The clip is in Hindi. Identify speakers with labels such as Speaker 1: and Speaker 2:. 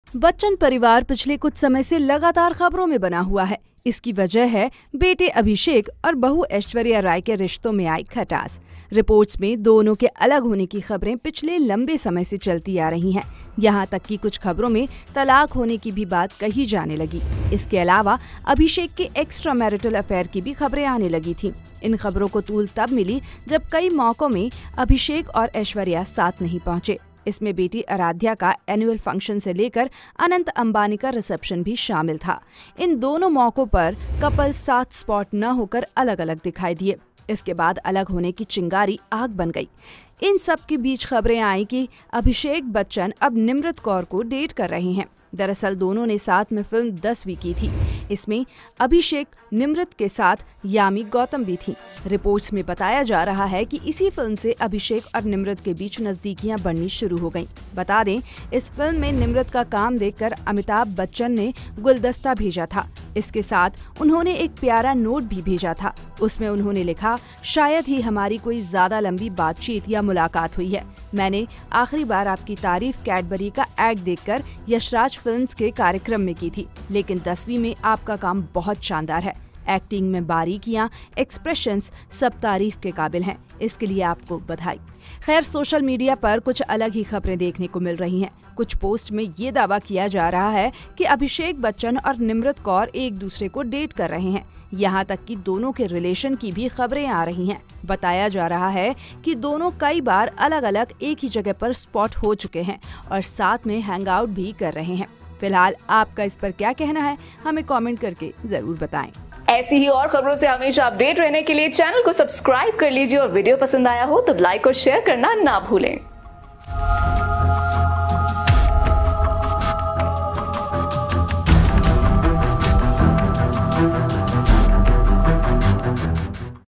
Speaker 1: बच्चन परिवार पिछले कुछ समय से लगातार खबरों में बना हुआ है। इसकी वजह है बेटे अभिषेक और बहू ऐश्वर्या राय के रिश्तों में आई खटास। रिपोर्ट्स में दोनों के अलग होने की खबरें पिछले लंबे समय से चलती आ रही हैं। यहाँ तक कि कुछ खबरों में तलाक होने की भी बात कही जाने लगी। इसके अलावा अभिषेक के एक्स्ट्रा मैरिटल अफेयर की भी खबरें आने लगी थी। इन खबरों को तूल तब मिली जब कई मौकों में अभिषेक और ऐश्वर्या साथ नहीं पहुंचे। इसमें बेटी आराध्या का एनुअल फंक्शन से लेकर अनंत अंबानी का रिसेप्शन भी शामिल था। इन दोनों मौकों पर कपल साथ स्पॉट न होकर अलग अलग दिखाई दिए। इसके बाद अलग होने की चिंगारी आग बन गई। इन सब के बीच खबरें आई कि अभिषेक बच्चन अब निमृत कौर को डेट कर रहे हैं। दरअसल दोनों ने साथ में फिल्म 10वीं की थी। इसमें अभिषेक निमृत के साथ यामी गौतम भी थी। रिपोर्ट्स में बताया जा रहा है कि इसी फिल्म से अभिषेक और निमृत के बीच नजदीकियां बढ़नी शुरू हो गईं। बता दें, इस फिल्म में निमृत का काम देखकर अमिताभ बच्चन ने गुलदस्ता भेजा था। इसके साथ उन्होंने एक प्यारा नोट भी भेजा था। उसमें उन्होंने लिखा, शायद ही हमारी कोई ज्यादा लंबी बातचीत या मुलाकात हुई है। मैंने आखिरी बार आपकी तारीफ कैडबरी का एड देखकर यशराज फिल्म्स के कार्यक्रम में की थी, लेकिन 10वीं में आपका काम बहुत शानदार है। एक्टिंग में बारीकियां, एक्सप्रेशंस सब तारीफ के काबिल हैं। इसके लिए आपको बधाई। खैर, सोशल मीडिया पर कुछ अलग ही खबरें देखने को मिल रही हैं। कुछ पोस्ट में ये दावा किया जा रहा है कि अभिषेक बच्चन और निमृत कौर एक दूसरे को डेट कर रहे हैं। यहाँ तक कि दोनों के रिलेशन की भी खबरें आ रही हैं। बताया जा रहा है कि दोनों कई बार अलग अलग एक ही जगह पर स्पॉट हो चुके हैं और साथ में हैंग आउट भी कर रहे हैं। फिलहाल आपका इस पर क्या कहना है, हमें कमेंट करके जरूर बताएं।
Speaker 2: ऐसी ही और खबरों से हमेशा अपडेट रहने के लिए चैनल को सब्सक्राइब कर लीजिए और वीडियो पसंद आया हो तो लाइक और शेयर करना ना भूलें।